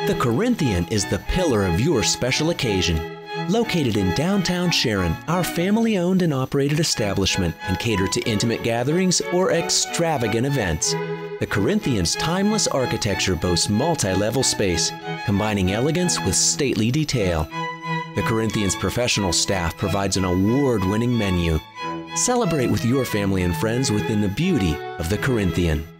The Corinthian is the pillar of your special occasion. Located in downtown Sharon, our family-owned and operated establishment can cater to intimate gatherings or extravagant events. The Corinthian's timeless architecture boasts multi-level space, combining elegance with stately detail. The Corinthian's professional staff provides an award-winning menu. Celebrate with your family and friends within the beauty of the Corinthian.